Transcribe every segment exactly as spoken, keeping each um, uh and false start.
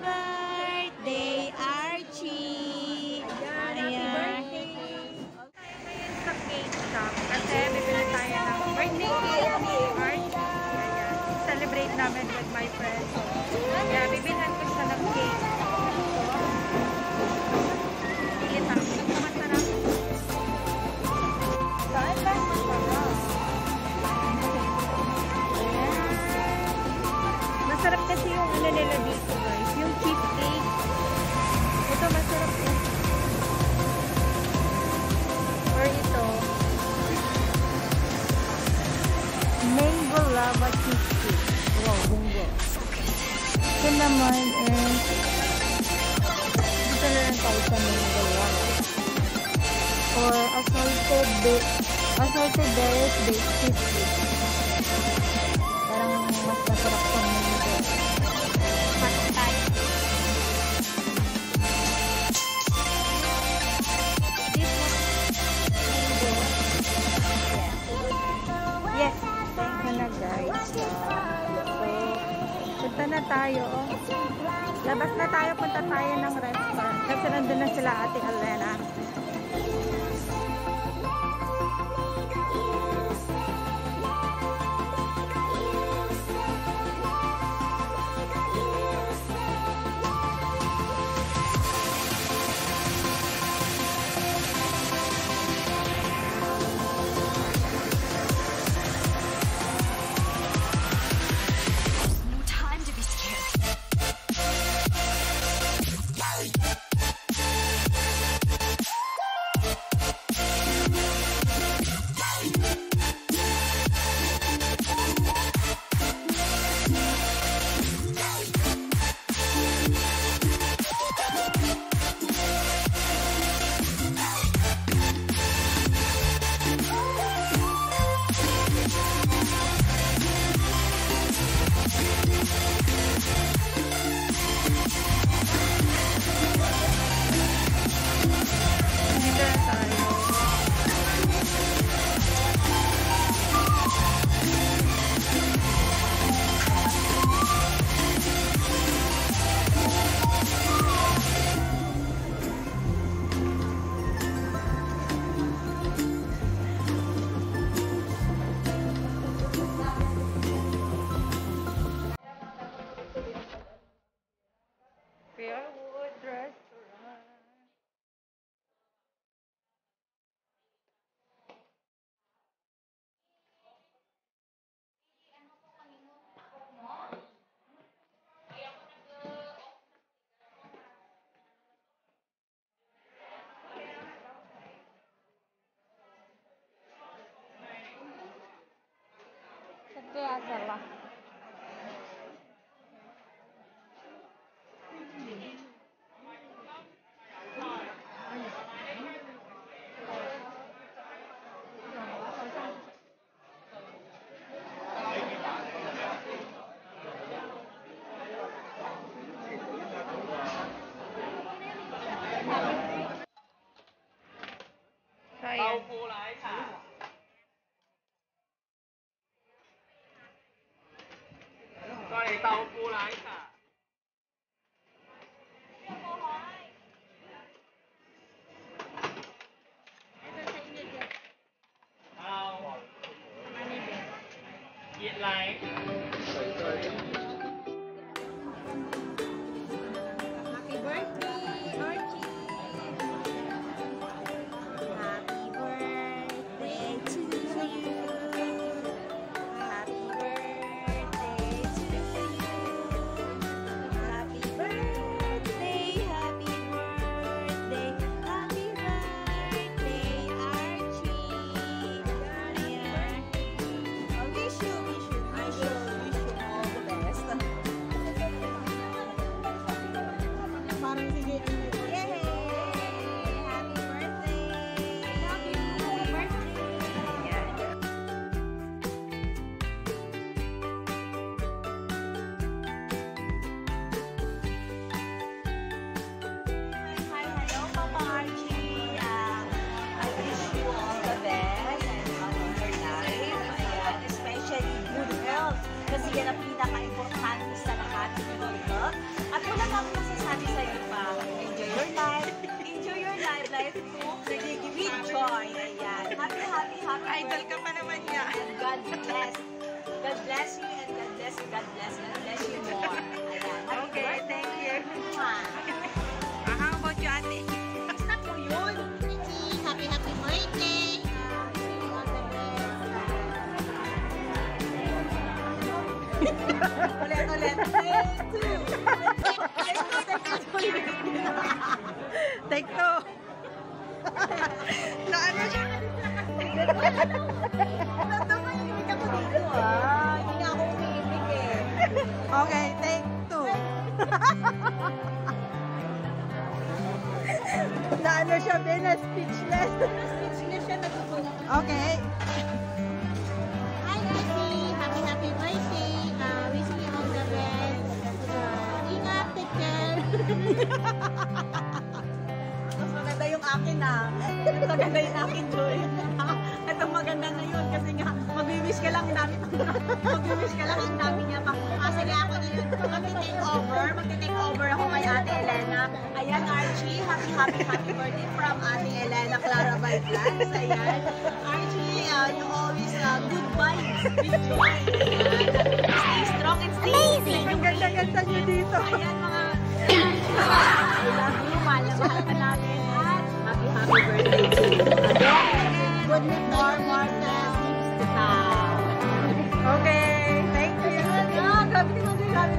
birthday, Archie! Ayan, happy birthday! Tayo ngayon sa cake shop kasi bibili tayo ng birthday cake ni Archie. Ayan, celebrate namin with my friends. Kaya bibilhan ko siya ng cake. Pilit ako. Masarap. Saan ba? Masarap. Masarap kasi yung ano nila dito guys. Yung cheesecake. Ito masarap yun. Or ito. Mango lava cheesecake. Wow, bungo. Ito naman is dito na lang tayo sa mango lava. Or assorted bake assorted berries baked cheesecake. Parang mas masarap sa mango. Patay. Yes, thank you na guys. So, punta na tayo. Labas na tayo, punta tayo ng restaurant. Kasi nandun na sila Ate Alena. Kaya salah. Tao phu lái thả. Đây tàu phu lái thả. Tàu. Diện lái. Happy birthday, Archie. Happy birthday to you. Happy birthday to you. Happy birthday, happy birthday, happy birthday, Archie. Ayan. Oh, wish you, wish you, wish you, wish you all the best. Parang sige, yay! Happy birthday! Happy birthday! Ayan. Hi, hello, Papa Archie. Um, I wish you all the best and love in your life. Ayan, especially good health. Kasi yan ang pinaka-importante sa lahat. Good health. At wala kang boy. Ayan. Happy, happy, happy Idol ka pa naman niya. And God bless. God bless you and God bless you. God bless you. God bless you more. Ayan. Happy Okay, birthday. thank you. Mwah. Ah, how about you, ate? Basta po yun. Happy, happy birthday. Ulit, ulit. Take two. Na ano siya? Natangayimik ako dito ah. Hindi na ako umiimik eh. Okay, take two. Na ano siya, Ben? Speechless. Speechless siya, natutulog. Okay. Hi, Archie! Happy, happy birthday! Uh, wishing you all the best. Uh, ingat, take care! Mas maganda yung akin ah. Mas maganda yung akin, Joy. Ito maganda na yun kasi nga mag-wish ka lang, dami mag-wish ka lang, ang dami niya pa. Kasi nga ako na yun, mag-take over, mag-take over ako kay Ate Elena. Ayan, Archie, happy, happy, happy birthday from Ate Elena Clara by Vlogs. Ayan. Archie, uh, you always uh, good vibes with joy. Ayan. Stay strong and stay amazing. Ang ganda-ganda niyo dito. Ayan, mga I love you, mahal na mahal ka namin. At happy, happy birthday to you. Again, good more, more times to come. Okay, thank you. Ah, grabe naman, grabe.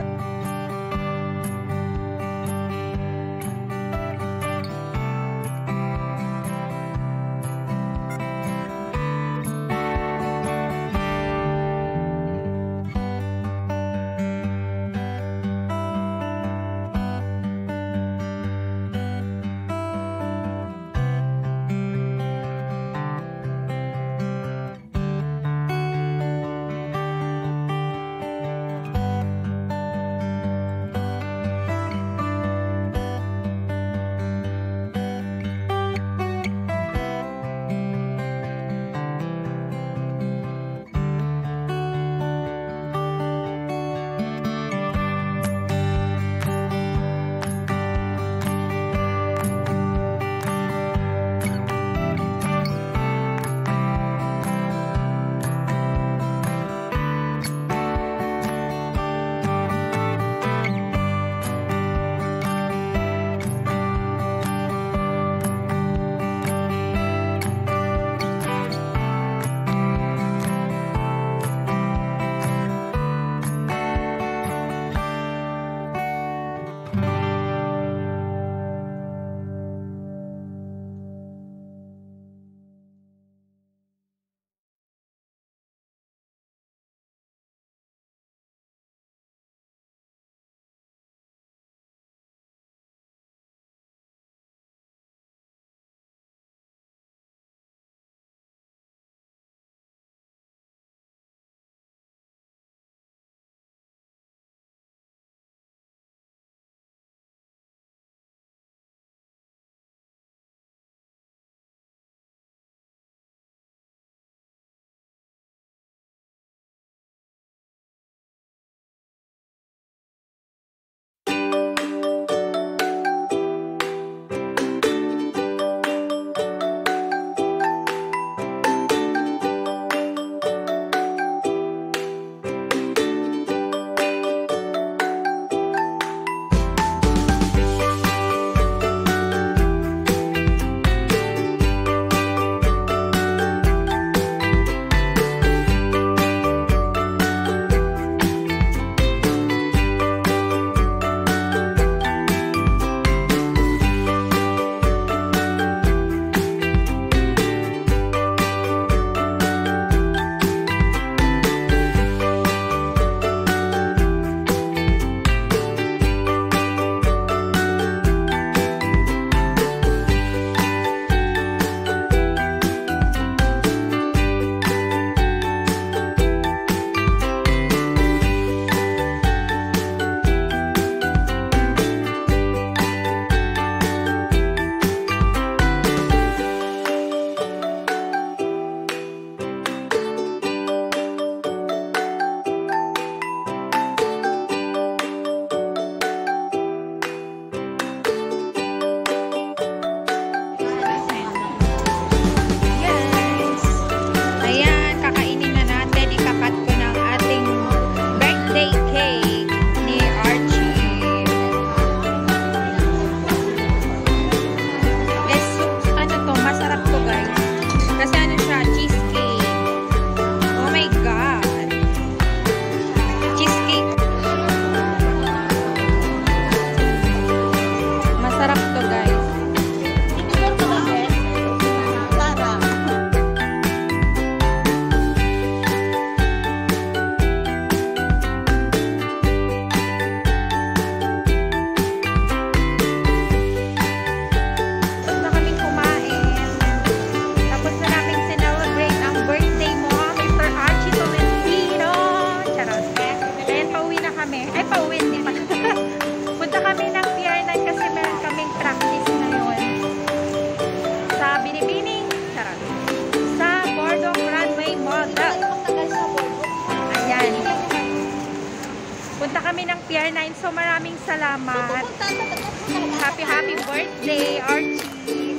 Very nice. So, maraming salamat. Happy, happy birthday, Archie.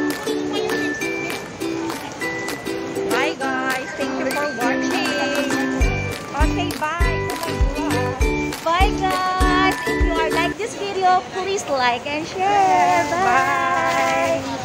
Bye, guys. Thank you for watching. Okay, bye. Bye, guys. If you are like this video, please like and share. Bye. Bye.